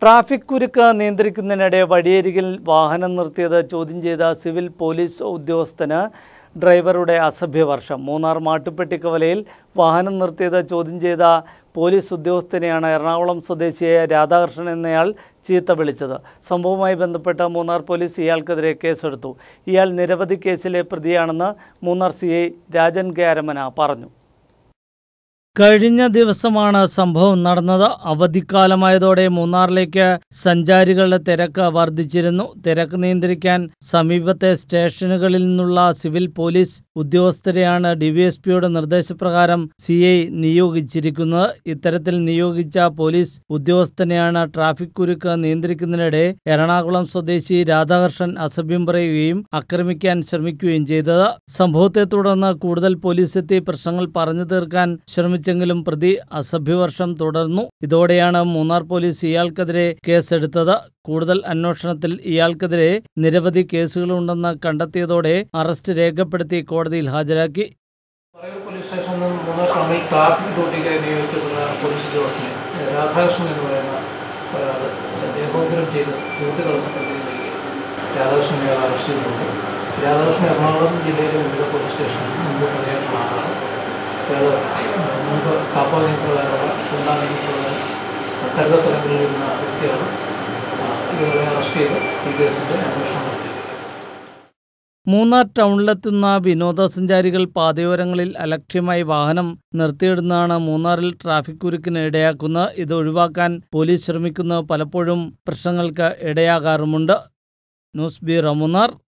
Traffic കുരുക്ക് നിയന്ത്രിക്കുന്നതിനിടെ വഴിയരികിൽ വാഹനം നിർത്തിയത് ചോദ്യം ചെയ്ത സിവിൽ പോലീസ് ഉദ്യോഗസ്ഥന് ഡ്രൈവറുടെ അസഭ്യവർഷം. മൂന്നാർ മാട്ടുപ്പെട്ടിക്കവലയിൽ വാഹനം നിർത്തിയത് ചോദ്യം ചെയ്ത പോലീസ് ഉദ്യോഗസ്ഥനെയാണ് എറണാകുളം സ്വദേശിയായ രാധാകൃഷ്ണൻ എന്നയാൾ ചീത്ത വിളിച്ചത്. സംഭവവുമായി ബന്ധപ്പെട്ട് മൂന്നാർ പോലീസ് ഇയാൾക്കെതിരെ കേസെടുത്തു. ഇയാൾ നിരവധി കേസിലെ പ്രതിയാണെന്ന് മൂന്നാർ CI രാജൻ കെ അരമന പറഞ്ഞു. കഴിഞ്ഞ ദിവസമാണ് സംഭവം നടന്നത്. അവധിക്കാലമായതോടെ മൂന്നാറിലേക്ക് സഞ്ചാരികളുടെ തിരക്ക് വർദ്ധിച്ചിരുന്നു. തിരക്ക് നിയന്ത്രിക്കാൻ സമീപത്തെ സ്റ്റേഷനുകളിൽ നിന്നുള്ള സിവിൽ പോലീസ് ഉദ്യോഗസ്ഥരെയാണ് DVSPയുടെ നിർദ്ദേശപ്രകാരം CI നിയോഗിച്ചിരിക്കുന്നത്. ഇത്തരത്തിൽ നിയോഗിച്ച പോലീസ് ഉദ്യോഗസ്ഥനെയാണ് ട്രാഫിക് കുരുക്ക് നിയന്ത്രിക്കുന്നതിനിടെ എറണാകുളം സ്വദേശി രാധാകൃഷ്ണൻ അസഭ്യം പറയുകയും ആക്രമിക്കാൻ ശ്രമിക്കുകയും ചെയ്തത്. സംഭവത്തെ തുടർന്ന് കൂടുതൽ പോലീസ് എത്തി പ്രശ്നങ്ങൾ പറഞ്ഞു തീർക്കാൻ ശ്രമിച്ചെങ്കിലും പ്രതി അസഭ്യവർഷം തുടർന്നു. ഇതോടെയാണ് മൂന്നാർ പോലീസ് ഇയാൾക്കെതിരെ കേസെടുത്തത്. കൂടുതൽ അന്വേഷണത്തിൽ ഇയാൾക്കെതിരെ നിരവധി കേസുകളുണ്ടെന്ന് കണ്ടെത്തിയതോടെ അറസ്റ്റ് രേഖപ്പെടുത്തി കോടതിയിൽ ഹാജരാക്കി. പോലീസ് സ്റ്റേഷനിൽ മൂന്നാർ ടൗണിൽ ട്രാഫിക് ഡ്യൂട്ടിക്കായി നിയോഗിച്ചിട്ടുള്ള പോലീസ് ഉദ്യോഗസ്ഥനെ രാധാകൃഷ്ണൻ എന്ന് പറയുന്ന ദേഹോത്തരം ചെയ്ത് ഡ്യൂട്ടി തടസ്സപ്പെടുത്തിയതിലേക്ക് രാധാകൃഷ്ണനെ അറസ്റ്റ് ചെയ്തിട്ടുണ്ട്. രാധാകൃഷ്ണൻ എറണാകുളം ജില്ലയിലെ വിവിധ പോലീസ് സ്റ്റേഷനിൽ മുമ്പ് പ്രതിയായിട്ടുള്ള ആളാണ്. മുമ്പ് കാപ്പ നിയമപ്രകാരമുള്ള രണ്ടാം നിയമപ്രകാരം കരുതൽ തലങ്ങളിലിരുന്ന വ്യക്തിയാണ്. ഇതുവരെ അറസ്റ്റ് ചെയ്ത് ഈ കേസിൻ്റെ അന്വേഷണം നടത്തി. മൂന്നാർ ടൗണിലെത്തുന്ന വിനോദസഞ്ചാരികൾ പാതയോരങ്ങളിൽ അലക്ഷ്യമായി വാഹനം നിർത്തിയിടുന്നതാണ് മൂന്നാറിൽ ട്രാഫിക് കുരുക്കിന് ഇടയാക്കുന്നത്. ഇത് ഒഴിവാക്കാൻ പോലീസ് ശ്രമിക്കുന്നത് പലപ്പോഴും പ്രശ്നങ്ങൾക്ക് ഇടയാകാറുമുണ്ട്. News bureau Munnar.